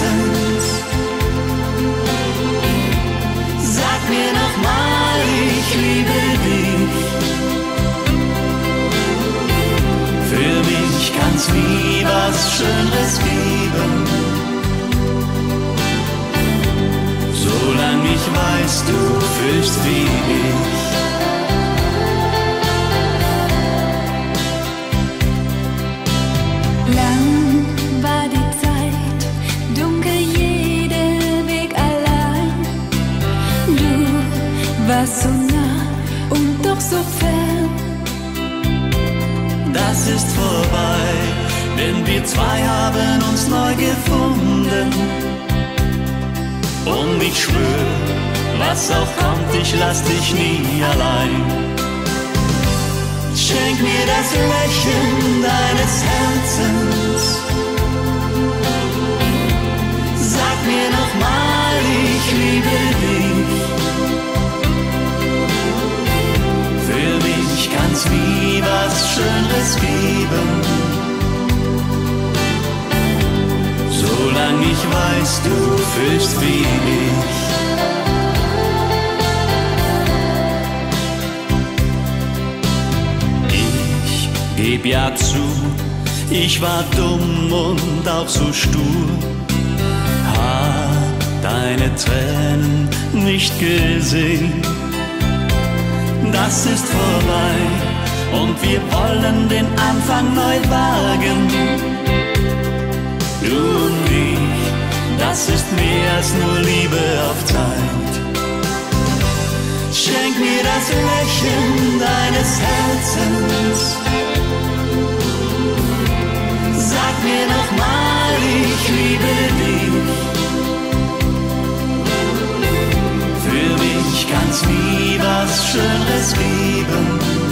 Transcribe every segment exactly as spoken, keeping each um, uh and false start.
Herzens. Sag mir noch mal, ich liebe dich. Für mich kann's nie was Schöneres geben. Solange ich weiß, du fühlst wie ich. Lang war die Zeit, dunkel jeder Weg allein. Du warst so nah und doch so fern. Das ist vorbei, denn wir zwei haben uns neu gefunden. Und ich schwör, was auch kommt, ich lass dich nie allein. Schenk mir das Lächeln deines Herzens. Sag mir noch mal, ich liebe dich. Für mich kann's nie was Schöneres geben. Solange ich weiß, du fühlst wie ich. Geb ja zu, ich war dumm und auch so stur. Hab deine Tränen nicht gesehen. Das ist vorbei und wir wollen den Anfang neu wagen. Du und ich, das ist mehr als nur Liebe auf Zeit. Schenk mir das Lächeln deines Herzens. Sag mir noch mal, ich liebe dich. Für mich kann's nie was Schöneres geben.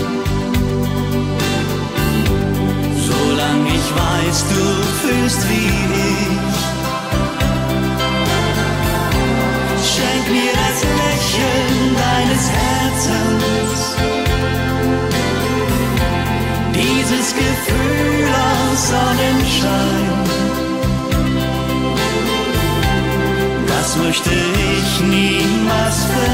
Solange ich weiß, du fühlst wie ich. Schenk mir das Lächeln deines Herzens. Dieses Gefühl aus Sonnenschein, das möchte ich niemals verlieren.